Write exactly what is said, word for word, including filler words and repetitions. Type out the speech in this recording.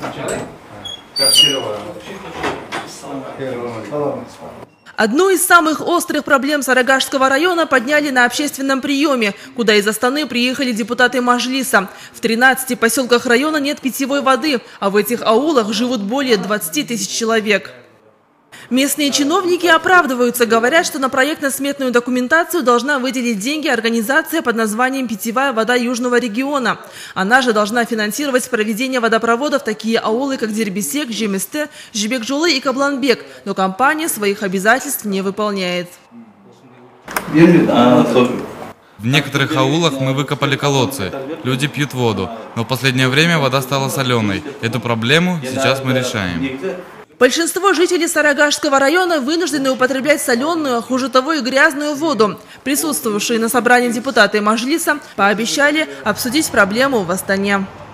Одну из самых острых проблем Сарыагашского района подняли на общественном приеме, куда из Астаны приехали депутаты Маджлиса. В тринадцати поселках района нет питьевой воды, а в этих аулах живут более двадцати тысяч человек. Местные чиновники оправдываются, говорят, что на проектно-сметную документацию должна выделить деньги организация под названием «Питьевая вода Южного региона». Она же должна финансировать проведение водопроводов в такие аулы, как Дербесек, Жеместе, Жибекжолы и Кабланбек, но компания своих обязательств не выполняет. В некоторых аулах мы выкопали колодцы, люди пьют воду, но в последнее время вода стала соленой. Эту проблему сейчас мы решаем. Большинство жителей Сарыагашского района вынуждены употреблять соленую, а хуже того и грязную воду. Присутствовавшие на собрании депутаты Маджлиса пообещали обсудить проблему в Астане.